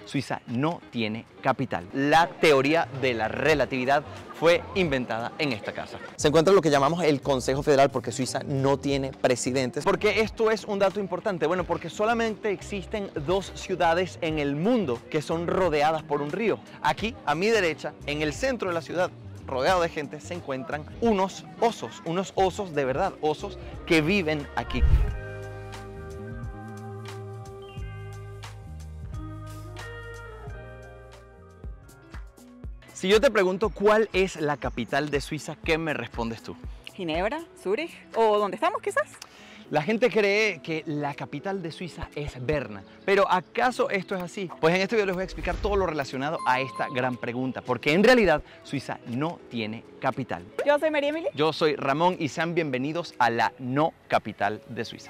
Suiza no tiene capital. La teoría de la relatividad fue inventada en esta casa. Se encuentra lo que llamamos el Consejo Federal porque Suiza no tiene presidentes. ¿Por qué esto es un dato importante? Bueno, porque solamente existen dos ciudades en el mundo que son rodeadas por un río. Aquí, a mi derecha, en el centro de la ciudad, rodeado de gente, se encuentran unos osos de verdad, osos que viven aquí. Si yo te pregunto cuál es la capital de Suiza, ¿qué me respondes tú? Ginebra, Zúrich o ¿dónde estamos quizás? La gente cree que la capital de Suiza es Berna, pero ¿acaso esto es así? Pues en este video les voy a explicar todo lo relacionado a esta gran pregunta, porque en realidad Suiza no tiene capital. Yo soy María Emilia. Yo soy Ramón y sean bienvenidos a la no capital de Suiza.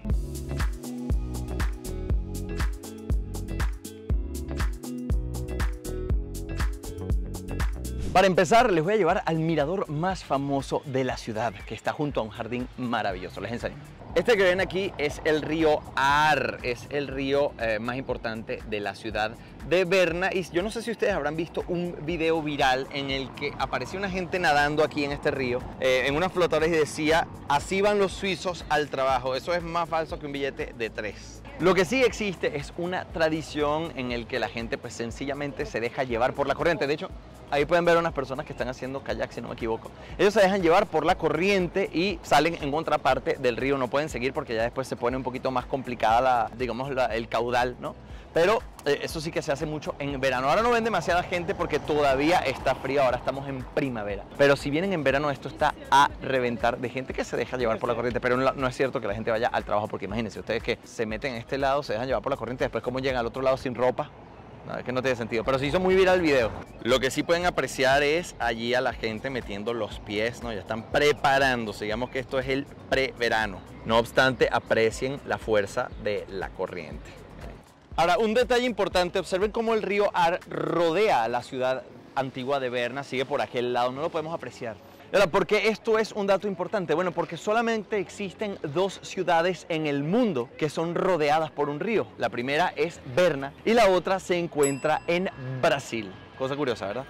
Para empezar, les voy a llevar al mirador más famoso de la ciudad, que está junto a un jardín maravilloso. Les enseño. Este que ven aquí es el río Aar, es el río más importante de la ciudad de Berna. Y yo no sé si ustedes habrán visto un video viral en el que aparecía una gente nadando aquí en este río, en unas flotadoras y decía, así van los suizos al trabajo. Eso es más falso que un billete de 3. Lo que sí existe es una tradición en el que la gente pues sencillamente se deja llevar por la corriente. De hecho, ahí pueden ver unas personas que están haciendo kayak, si no me equivoco. Ellos se dejan llevar por la corriente y salen en otra parte del río. No pueden seguir porque ya después se pone un poquito más complicada el caudal, ¿no? Pero eso sí que se hace mucho en verano. Ahora no ven demasiada gente porque todavía está frío, ahora estamos en primavera. Pero si vienen en verano, esto está a reventar de gente que se deja llevar por la corriente. Pero no es cierto que la gente vaya al trabajo, porque imagínense ustedes que se meten en este lado, se dejan llevar por la corriente, después cómo llegan al otro lado sin ropa. No, es que no tiene sentido, pero se hizo muy viral el video. Lo que sí pueden apreciar es allí a la gente metiendo los pies, ¿no? Ya están preparándose, digamos que esto es el preverano. No obstante, aprecien la fuerza de la corriente. Ahora, un detalle importante, observen cómo el río Aar rodea la ciudad antigua de Berna, sigue por aquel lado, no lo podemos apreciar. Ahora, ¿por qué esto es un dato importante? Bueno, porque solamente existen dos ciudades en el mundo que son rodeadas por un río. La primera es Berna y la otra se encuentra en Brasil. Cosa curiosa, ¿verdad?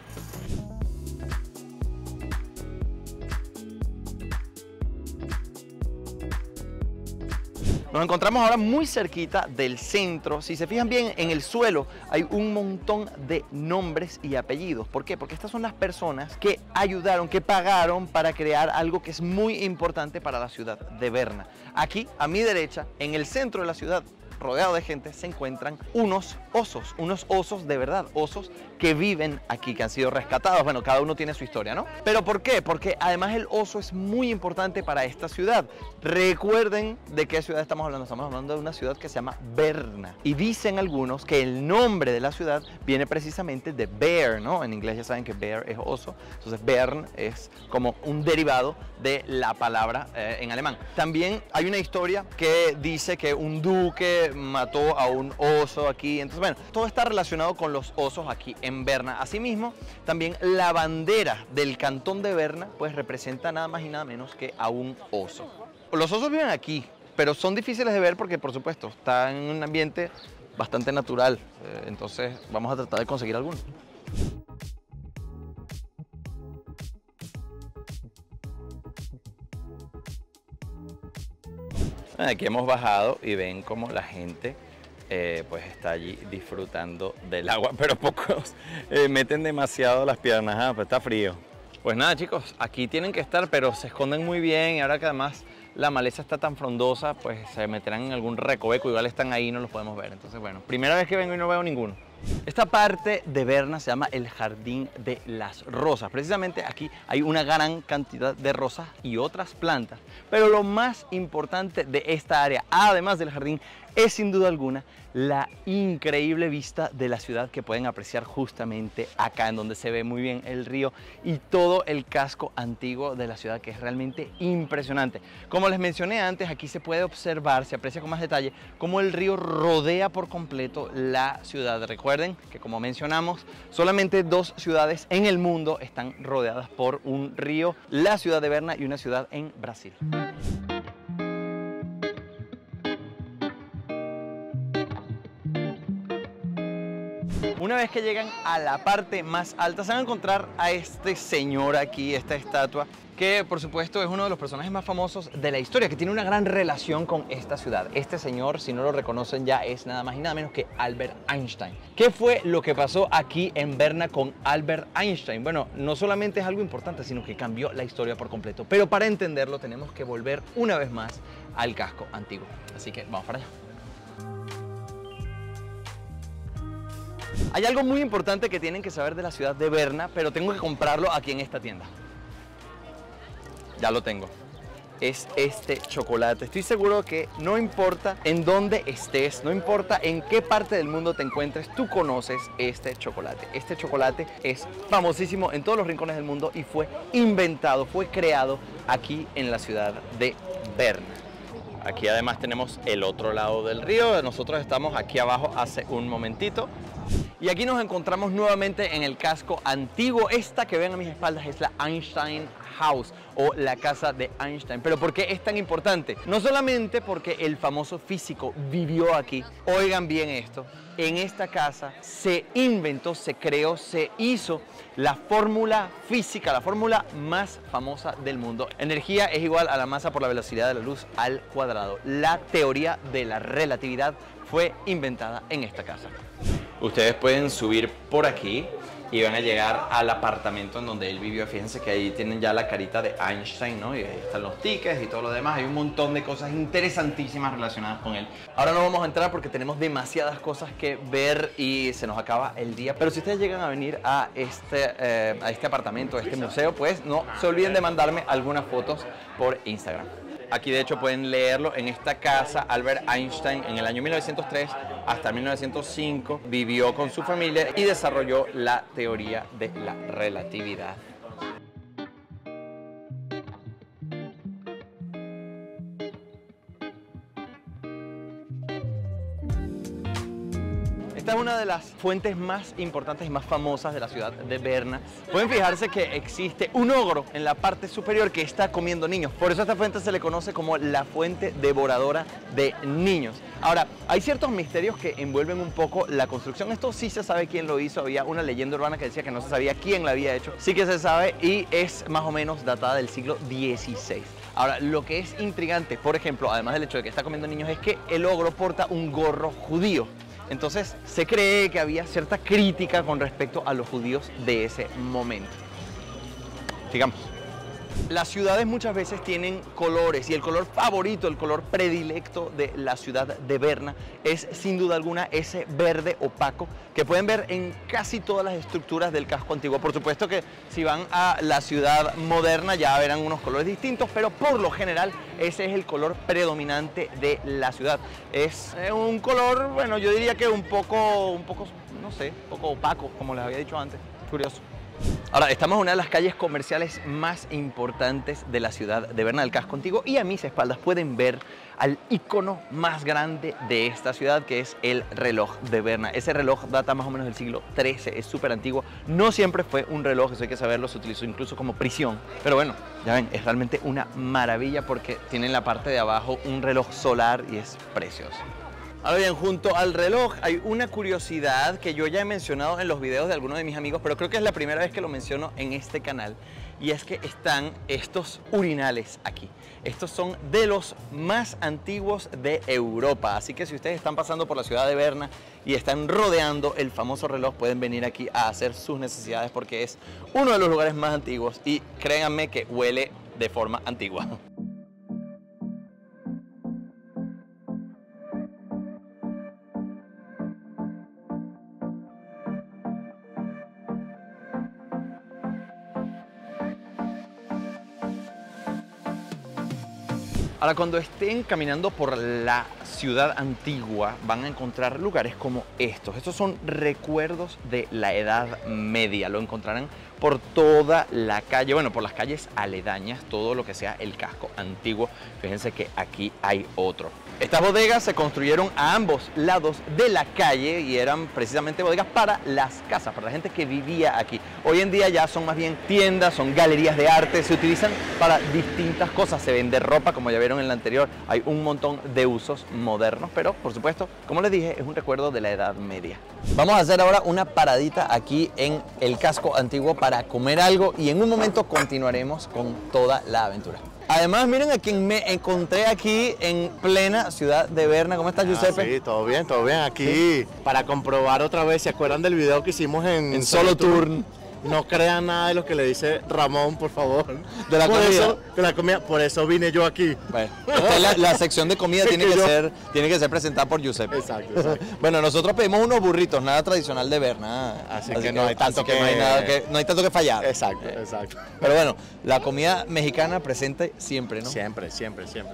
Nos encontramos ahora muy cerquita del centro. Si se fijan bien, en el suelo hay un montón de nombres y apellidos. ¿Por qué? Porque estas son las personas que ayudaron, que pagaron para crear algo que es muy importante para la ciudad de Berna. Aquí, a mi derecha, en el centro de la ciudad, rodeado de gente, se encuentran unos osos de verdad, osos que viven aquí, que han sido rescatados. Bueno, cada uno tiene su historia, ¿no? ¿Pero por qué? Porque además el oso es muy importante para esta ciudad. Recuerden de qué ciudad estamos hablando de una ciudad que se llama Berna. Y dicen algunos que el nombre de la ciudad viene precisamente de bear, ¿no? En inglés ya saben que bear es oso, entonces Bern es como un derivado de la palabra en alemán. También hay una historia que dice que un duque mató a un oso aquí. Entonces, bueno, todo está relacionado con los osos aquí en Berna. Asimismo, también la bandera del cantón de Berna pues representa nada más y nada menos que a un oso. Los osos viven aquí, pero son difíciles de ver porque, por supuesto, están en un ambiente bastante natural. Entonces, vamos a tratar de conseguir alguno. Aquí hemos bajado y ven como la gente pues está allí disfrutando del agua, pero pocos meten demasiado las piernas, pues está frío. Pues nada, chicos, aquí tienen que estar, pero se esconden muy bien y ahora que además la maleza está tan frondosa, pues se meterán en algún recoveco, igual están ahí y no los podemos ver. Entonces, bueno, primera vez que vengo y no veo ninguno. Esta parte de Berna se llama el Jardín de las Rosas. Precisamente aquí hay una gran cantidad de rosas y otras plantas. Pero lo más importante de esta área, además del jardín, es sin duda alguna la increíble vista de la ciudad que pueden apreciar justamente acá, en donde se ve muy bien el río y todo el casco antiguo de la ciudad, que es realmente impresionante. Como les mencioné antes, aquí se puede observar, se aprecia con más detalle, cómo el río rodea por completo la ciudad. Recuerden que, como mencionamos, solamente dos ciudades en el mundo están rodeadas por un río, la ciudad de Berna y una ciudad en Brasil. Una vez que llegan a la parte más alta, se van a encontrar a este señor aquí, esta estatua, que por supuesto es uno de los personajes más famosos de la historia, que tiene una gran relación con esta ciudad. Este señor, si no lo reconocen ya, es nada más y nada menos que Albert Einstein. ¿Qué fue lo que pasó aquí en Berna con Albert Einstein? Bueno, no solamente es algo importante, sino que cambió la historia por completo. Pero para entenderlo tenemos que volver una vez más al casco antiguo. Así que vamos para allá. Hay algo muy importante que tienen que saber de la ciudad de Berna, pero tengo que comprarlo aquí en esta tienda. Ya lo tengo. Es este chocolate. Estoy seguro que no importa en dónde estés, no importa en qué parte del mundo te encuentres, tú conoces este chocolate. Este chocolate es famosísimo en todos los rincones del mundo y fue inventado, fue creado aquí en la ciudad de Berna. Aquí además tenemos el otro lado del río. Nosotros estamos aquí abajo hace un momentito. Y aquí nos encontramos nuevamente en el casco antiguo. Esta que ven a mis espaldas es la Einstein House o la casa de Einstein. ¿Pero por qué es tan importante? No solamente porque el famoso físico vivió aquí. Oigan bien esto. En esta casa se inventó, se creó, se hizo la fórmula física, la fórmula más famosa del mundo. Energía es igual a la masa por la velocidad de la luz al cuadrado. La teoría de la relatividad fue inventada en esta casa. Ustedes pueden subir por aquí y van a llegar al apartamento en donde él vivió. Fíjense que ahí tienen ya la carita de Einstein, ¿no? Y ahí están los tickets y todo lo demás. Hay un montón de cosas interesantísimas relacionadas con él. Ahora no vamos a entrar porque tenemos demasiadas cosas que ver y se nos acaba el día. Pero si ustedes llegan a venir a este apartamento, a este museo, pues no se olviden de mandarme algunas fotos por Instagram. Aquí de hecho pueden leerlo. En esta casa Albert Einstein en el año 1903 hasta 1905 vivió con su familia y desarrolló la teoría de la relatividad. Esta es una de las fuentes más importantes y más famosas de la ciudad de Berna. Pueden fijarse que existe un ogro en la parte superior que está comiendo niños. Por eso a esta fuente se le conoce como la fuente devoradora de niños. Ahora, hay ciertos misterios que envuelven un poco la construcción. Esto sí se sabe quién lo hizo. Había una leyenda urbana que decía que no se sabía quién la había hecho. Sí que se sabe y es más o menos datada del siglo XVI. Ahora, lo que es intrigante, por ejemplo, además del hecho de que está comiendo niños, es que el ogro porta un gorro judío. Entonces se cree que había cierta crítica con respecto a los judíos de ese momento. Sigamos. Las ciudades muchas veces tienen colores y el color favorito, el color predilecto de la ciudad de Berna es sin duda alguna ese verde opaco que pueden ver en casi todas las estructuras del casco antiguo. Por supuesto que si van a la ciudad moderna ya verán unos colores distintos, pero por lo general ese es el color predominante de la ciudad. Es un color, bueno, yo diría que un poco, no sé, un poco opaco, como les había dicho antes. Curioso. Ahora, estamos en una de las calles comerciales más importantes de la ciudad de Berna, del casco antiguo, y a mis espaldas pueden ver al icono más grande de esta ciudad, que es el reloj de Berna. Ese reloj data más o menos del siglo XIII, es súper antiguo. No siempre fue un reloj, eso hay que saberlo, se utilizó incluso como prisión. Pero bueno, ya ven, es realmente una maravilla porque tiene en la parte de abajo un reloj solar y es precioso. Ahora bien, junto al reloj hay una curiosidad que yo ya he mencionado en los videos de algunos de mis amigos, pero creo que es la primera vez que lo menciono en este canal, y es que están estos urinales aquí. Estos son de los más antiguos de Europa, así que si ustedes están pasando por la ciudad de Berna y están rodeando el famoso reloj, pueden venir aquí a hacer sus necesidades porque es uno de los lugares más antiguos y créanme que huele de forma antigua. Ahora, cuando estén caminando por la ciudad antigua, van a encontrar lugares como estos. Estos son recuerdos de la Edad Media. Lo encontrarán por toda la calle, bueno, por las calles aledañas, todo lo que sea el casco antiguo. Fíjense que aquí hay otro. Estas bodegas se construyeron a ambos lados de la calle y eran precisamente bodegas para las casas, para la gente que vivía aquí. Hoy en día ya son más bien tiendas, son galerías de arte, se utilizan para distintas cosas. Se vende ropa, como ya vieron vieron en la anterior, hay un montón de usos modernos, pero por supuesto, como les dije, es un recuerdo de la Edad Media. Vamos a hacer ahora una paradita aquí en el casco antiguo para comer algo y en un momento continuaremos con toda la aventura. Además, miren a quien me encontré aquí en plena ciudad de Berna. ¿Cómo estás, Giuseppe? Sí, todo bien, todo bien. Aquí sí. Para comprobar otra vez, ¿se acuerdan del video que hicimos en Solo Turn? No crean nada de lo que le dice Ramón, por favor. De la comida. De la comida, por eso vine yo aquí. Bueno, la sección de comida tiene que ser presentada por Giuseppe. Exacto, exacto. Bueno, nosotros pedimos unos burritos, nada tradicional de Berna. Así que no hay tanto que... no hay tanto que fallar. Exacto, exacto. Pero bueno, la comida mexicana presente siempre, ¿no? Siempre, siempre, siempre.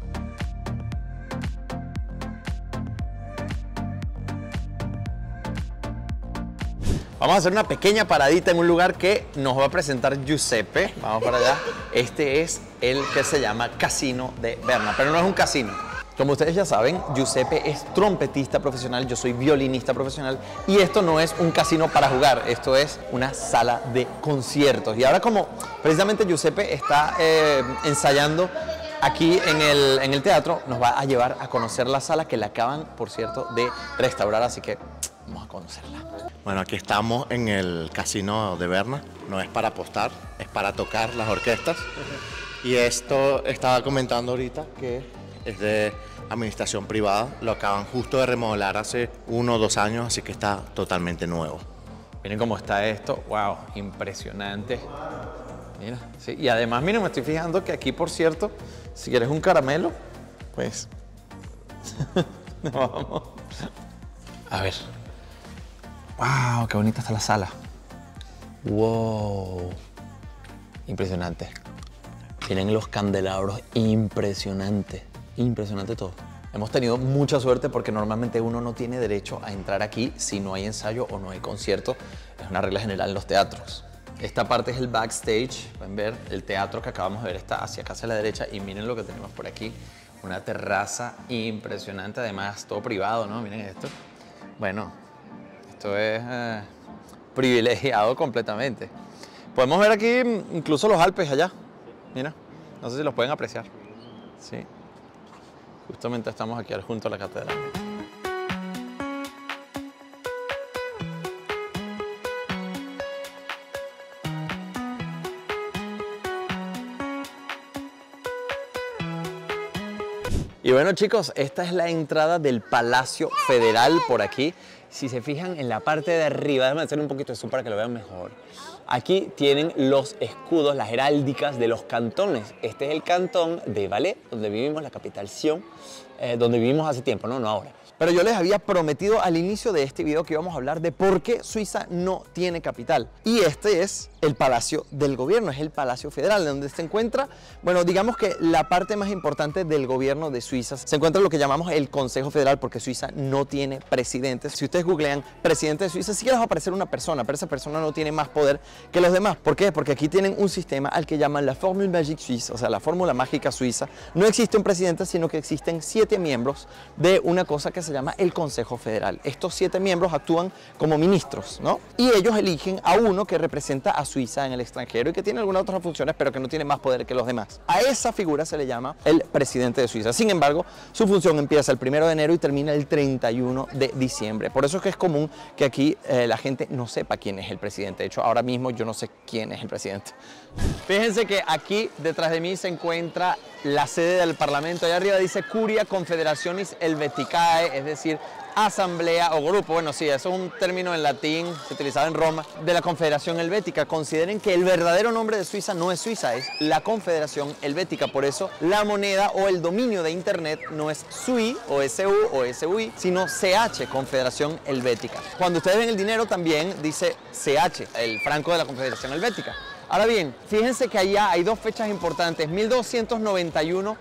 Vamos a hacer una pequeña paradita en un lugar que nos va a presentar Giuseppe. Vamos para allá. Este es el que se llama Casino de Berna, pero no es un casino. Como ustedes ya saben, Giuseppe es trompetista profesional, yo soy violinista profesional y esto no es un casino para jugar, esto es una sala de conciertos. Y ahora como precisamente Giuseppe está ensayando aquí en el teatro, nos va a llevar a conocer la sala que la acaban, por cierto, de restaurar, así que vamos a conocerla. Bueno, aquí estamos en el Casino de Berna, no es para apostar, es para tocar las orquestas. Y esto estaba comentando ahorita que es de administración privada, lo acaban justo de remodelar hace 1 o 2 años, así que está totalmente nuevo. Miren cómo está esto, wow, impresionante. Mira, sí, y además, miren, me estoy fijando que aquí, por cierto, si quieres un caramelo, pues vamos. A ver. Wow, qué bonita está la sala. Wow. Impresionante. Tienen los candelabros, impresionante. Impresionante todo. Hemos tenido mucha suerte porque normalmente uno no tiene derecho a entrar aquí si no hay ensayo o no hay concierto. Es una regla general en los teatros. Esta parte es el backstage. Pueden ver el teatro que acabamos de ver está hacia acá, hacia la derecha. Y miren lo que tenemos por aquí. Una terraza impresionante. Además, todo privado, ¿no? Miren esto. Bueno, esto es privilegiado completamente. Podemos ver aquí incluso los Alpes allá. Mira, no sé si los pueden apreciar. Sí. Justamente estamos aquí junto a la catedral. Y bueno, chicos, esta es la entrada del Palacio Federal por aquí. Si se fijan en la parte de arriba, déjame hacer un poquito de zoom para que lo vean mejor. Aquí tienen los escudos, las heráldicas de los cantones. Este es el cantón de Valais, donde vivimos, la capital Sion, donde vivimos hace tiempo, no ahora. Pero yo les había prometido al inicio de este video que íbamos a hablar de por qué Suiza no tiene capital. Y este es el Palacio del Gobierno, es el Palacio Federal, donde se encuentra, bueno, digamos que la parte más importante del gobierno de Suiza. Se encuentra lo que llamamos el Consejo Federal, porque Suiza no tiene presidente. Si ustedes googlean presidente de Suiza, sí que les va a aparecer una persona, pero esa persona no tiene más poder que los demás. ¿Por qué? Porque aquí tienen un sistema al que llaman la Formule Magique Suisse, o sea, la fórmula mágica suiza. No existe un presidente, sino que existen 7 miembros de una cosa que se llama el Consejo Federal. Estos 7 miembros actúan como ministros, ¿no? Y ellos eligen a uno que representa a Suiza en el extranjero y que tiene algunas otras funciones, pero que no tiene más poder que los demás. A esa figura se le llama el presidente de Suiza. Sin embargo, su función empieza el 1 de enero y termina el 31 de diciembre. Por eso es que es común que aquí la gente no sepa quién es el presidente. De hecho, ahora mismo yo no sé quién es el presidente. Fíjense que aquí detrás de mí se encuentra la sede del Parlamento. Allá arriba dice Curia Confederationis Helveticae, es decir, asamblea o grupo. Bueno, sí, eso es un término en latín, se utilizaba en Roma, de la Confederación Helvética. Consideren que el verdadero nombre de Suiza no es Suiza, es la Confederación Helvética. Por eso la moneda o el dominio de Internet no es SUI o SU o SUI, sino CH, Confederación Helvética. Cuando ustedes ven el dinero también dice CH, el franco de la Confederación Helvética. Ahora bien, fíjense que allá hay 2 fechas importantes, 1291,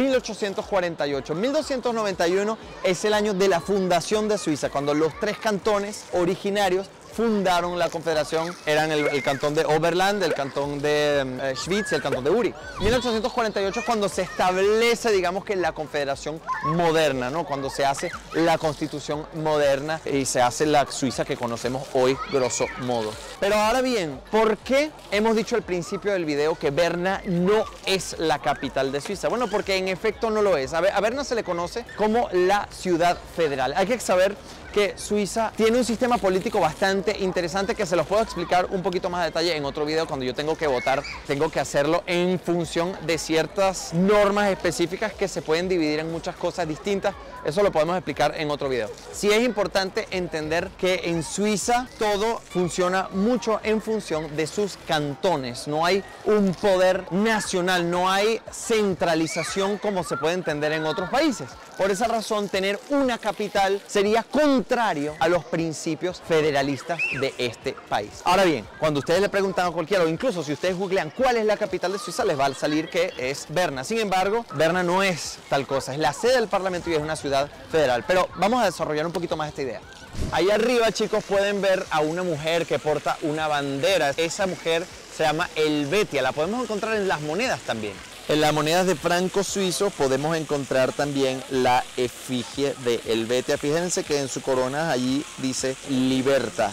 1848. 1291 es el año de la fundación de Suiza, cuando los 3 cantones originarios fundaron la confederación eran el cantón de Oberland, el cantón de Schwyz y el cantón de Uri. 1848 es cuando se establece, digamos que la confederación moderna, ¿no? Cuando se hace la constitución moderna y se hace la Suiza que conocemos hoy, grosso modo. Pero ahora bien, ¿por qué hemos dicho al principio del video que Berna no es la capital de Suiza? Bueno, porque en efecto no lo es. A Berna se le conoce como la ciudad federal. Hay que saber que Suiza tiene un sistema político bastante interesante que se los puedo explicar un poquito más a detalle en otro video. Cuando yo tengo que votar, tengo que hacerlo en función de ciertas normas específicas que se pueden dividir en muchas cosas distintas. Eso lo podemos explicar en otro video. Sí es importante entender que en Suiza todo funciona mucho en función de sus cantones. No hay un poder nacional, no hay centralización como se puede entender en otros países. Por esa razón, tener una capital sería contrario a los principios federalistas de este país. Ahora bien, cuando ustedes le preguntan a cualquiera, o incluso si ustedes googlean cuál es la capital de Suiza, les va a salir que es Berna. Sin embargo, Berna no es tal cosa, es la sede del Parlamento y es una ciudad federal. Pero vamos a desarrollar un poquito más esta idea. Ahí arriba, chicos, pueden ver a una mujer que porta una bandera. Esa mujer se llama Helvetia, la podemos encontrar en las monedas también. En las monedas de franco suizo podemos encontrar también la efigie de Helvetia. Fíjense que en su corona allí dice Libertas.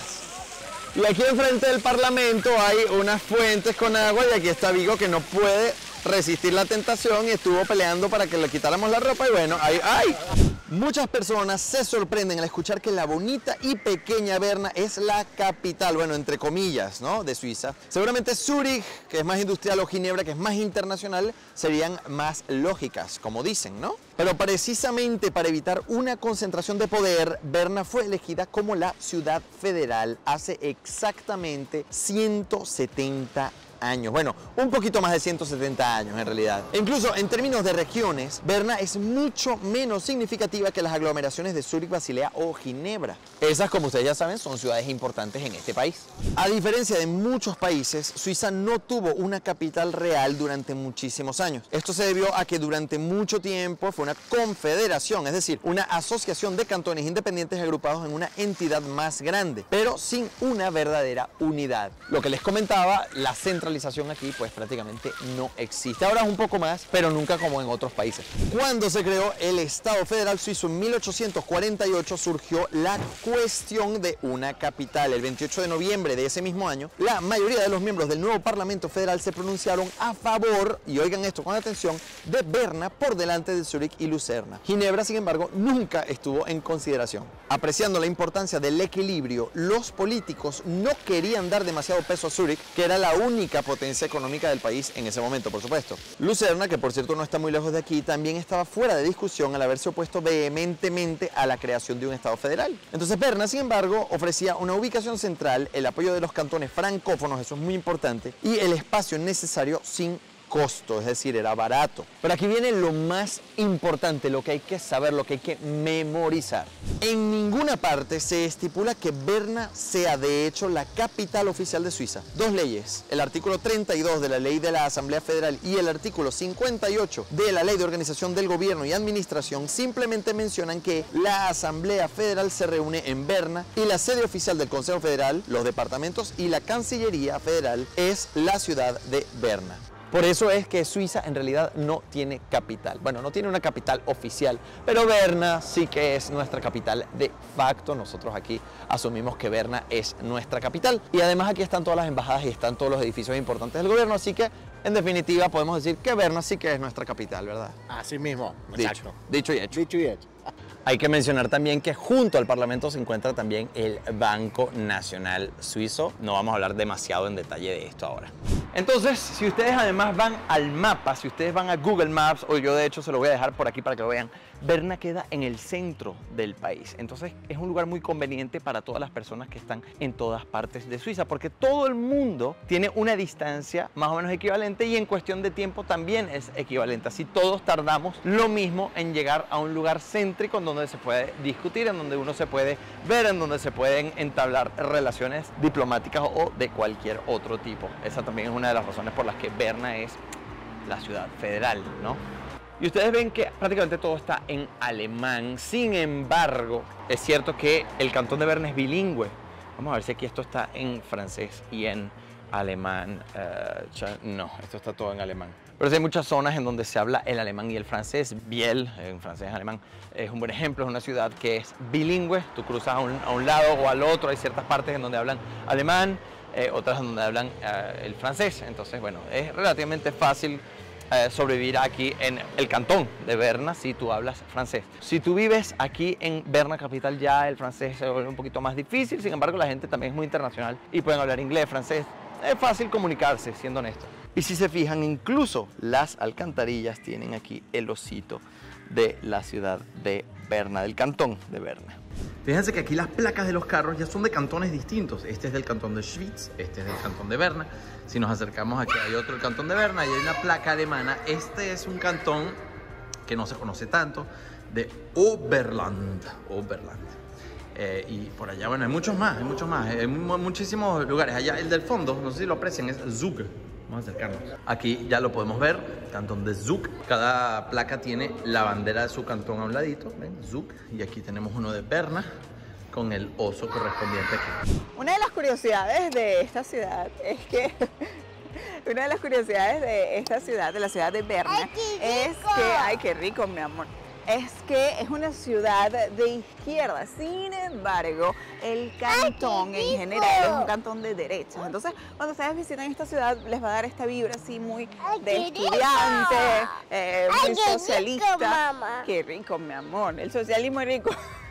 Y aquí enfrente del Parlamento hay unas fuentes con agua y aquí está Vigo que no puede resistir la tentación y estuvo peleando para que le quitáramos la ropa y bueno, ahí ¡ay! Muchas personas se sorprenden al escuchar que la bonita y pequeña Berna es la capital, bueno, entre comillas, ¿no?, de Suiza. Seguramente Zúrich, que es más industrial, o Ginebra, que es más internacional, serían más lógicas, como dicen, ¿no? Pero precisamente para evitar una concentración de poder, Berna fue elegida como la ciudad federal hace exactamente 170 años. Bueno, un poquito más de 170 años en realidad. E incluso en términos de regiones, Berna es mucho menos significativa que las aglomeraciones de Zúrich, Basilea o Ginebra. Esas, como ustedes ya saben, son ciudades importantes en este país. A diferencia de muchos países, Suiza no tuvo una capital real durante muchísimos años. Esto se debió a que durante mucho tiempo fue una confederación, es decir, una asociación de cantones independientes agrupados en una entidad más grande, pero sin una verdadera unidad. Lo que les comentaba, la centralización aquí pues prácticamente no existe. Ahora es un poco más, pero nunca como en otros países. Cuando se creó el Estado Federal Suizo en 1848 surgió la cuestión de una capital. El 28 de noviembre de ese mismo año, la mayoría de los miembros del nuevo Parlamento Federal se pronunciaron a favor, y oigan esto con atención, de Berna por delante de Zúrich y Lucerna. Ginebra, sin embargo, nunca estuvo en consideración. Apreciando la importancia del equilibrio, los políticos no querían dar demasiado peso a Zúrich, que era la única potencia económica del país en ese momento, por supuesto. Lucerna, que por cierto no está muy lejos de aquí, también estaba fuera de discusión al haberse opuesto vehementemente a la creación de un Estado federal. Entonces Berna, sin embargo, ofrecía una ubicación central, el apoyo de los cantones francófonos, eso es muy importante, y el espacio necesario sin costo, es decir, era barato. Pero aquí viene lo más importante, lo que hay que saber, lo que hay que memorizar. En ninguna parte se estipula que Berna sea de hecho la capital oficial de Suiza. Dos leyes, el artículo 32 de la Ley de la Asamblea Federal y el artículo 58 de la Ley de Organización del Gobierno y Administración, simplemente mencionan que la Asamblea Federal se reúne en Berna y la sede oficial del Consejo Federal, los departamentos y la Cancillería Federal es la ciudad de Berna. Por eso es que Suiza en realidad no tiene capital. Bueno, no tiene una capital oficial, pero Berna sí que es nuestra capital de facto. Nosotros aquí asumimos que Berna es nuestra capital. Y además aquí están todas las embajadas y están todos los edificios importantes del gobierno, así que en definitiva podemos decir que Berna sí que es nuestra capital, ¿verdad? Así mismo, exacto. Dicho y hecho. Dicho y hecho. Hay que mencionar también que junto al Parlamento se encuentra también el Banco Nacional Suizo. No vamos a hablar demasiado en detalle de esto ahora. Entonces, si ustedes además van al mapa, si ustedes van a Google Maps, o yo de hecho se lo voy a dejar por aquí para que lo vean, Berna queda en el centro del país. Entonces es un lugar muy conveniente para todas las personas que están en todas partes de Suiza, porque todo el mundo tiene una distancia más o menos equivalente y en cuestión de tiempo también es equivalente. Así todos tardamos lo mismo en llegar a un lugar céntrico en donde se puede discutir, en donde uno se puede ver, en donde se pueden entablar relaciones diplomáticas o de cualquier otro tipo. Esa también es una de las razones por las que Berna es la ciudad federal, ¿no? Y ustedes ven que prácticamente todo está en alemán. Sin embargo, es cierto que el cantón de Berna es bilingüe. Vamos a ver si aquí esto está en francés y en alemán. No, esto está todo en alemán. Pero sí hay muchas zonas en donde se habla el alemán y el francés. Biel, en francés y alemán, es un buen ejemplo. Es una ciudad que es bilingüe. Tú cruzas a un lado o al otro. Hay ciertas partes en donde hablan alemán, otras en donde hablan el francés. Entonces, bueno, es relativamente fácil sobrevivir aquí en el cantón de Berna si tú hablas francés. Si tú vives aquí en Berna capital, ya el francés se vuelve un poquito más difícil. Sin embargo, la gente también es muy internacional y pueden hablar inglés, francés. Es fácil comunicarse, siendo honesto. Y si se fijan, incluso las alcantarillas tienen aquí el osito de la ciudad de Berna, del cantón de Berna. Fíjense que aquí las placas de los carros ya son de cantones distintos. Este es del cantón de Schwyz, este es del cantón de Berna. Si nos acercamos aquí hay otro del cantón de Berna y hay una placa alemana. Este es un cantón que no se conoce tanto, de Oberland. Y por allá, bueno, hay muchos más, hay muchísimos lugares. Allá el del fondo, no sé si lo aprecian, es Zug. Vamos a acercarnos. Aquí ya lo podemos ver, cantón de Zug. Cada placa tiene la bandera de su cantón a un ladito, ¿ven? Zug. Y aquí tenemos uno de Berna con el oso correspondiente aquí. Una de las curiosidades de esta ciudad es que de la ciudad de Berna, es que, ay, qué rico, mi amor. Es que es una ciudad de izquierda. Sin embargo, el cantón en general es un cantón de derechas. Entonces, cuando ustedes visitan esta ciudad, les va a dar esta vibra así muy de estudiante, muy socialista. Qué rico, mi amor. El socialismo es rico.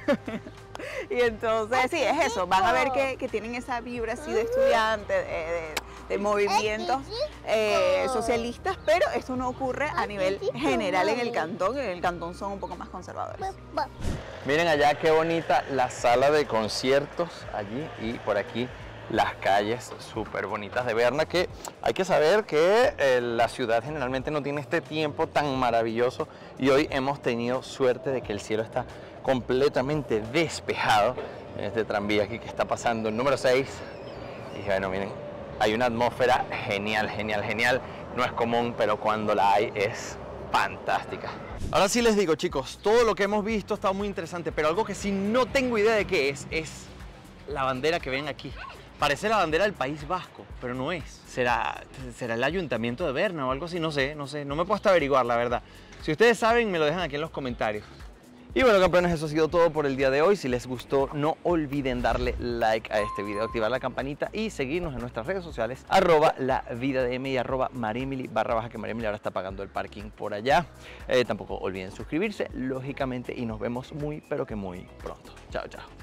Y entonces, sí, es eso. Van a ver que tienen esa vibra así de estudiante, de movimientos socialistas, pero esto no ocurre a nivel general en el cantón. En el cantón son un poco más conservadores. Miren allá qué bonita la sala de conciertos allí y por aquí las calles súper bonitas de Berna, que hay que saber que la ciudad generalmente no tiene este tiempo tan maravilloso y hoy hemos tenido suerte de que el cielo está completamente despejado en este tranvía aquí que está pasando el número 6 y bueno, miren, hay una atmósfera genial. No es común, pero cuando la hay es fantástica. Ahora sí les digo, chicos, todo lo que hemos visto está muy interesante, pero algo que sí no tengo idea de qué es la bandera que ven aquí. Parece la bandera del País Vasco, pero no es. ¿Será el ayuntamiento de Berna o algo así? No sé, no me he puesto a averiguar, la verdad. Si ustedes saben, me lo dejan aquí en los comentarios. Y bueno, campeones, eso ha sido todo por el día de hoy. Si les gustó, no olviden darle like a este video, activar la campanita y seguirnos en nuestras redes sociales, @lavidadm y @mariemily_, que Mariemily ahora está pagando el parking por allá. Tampoco olviden suscribirse, lógicamente, y nos vemos muy, pero que muy pronto. Chao, chao.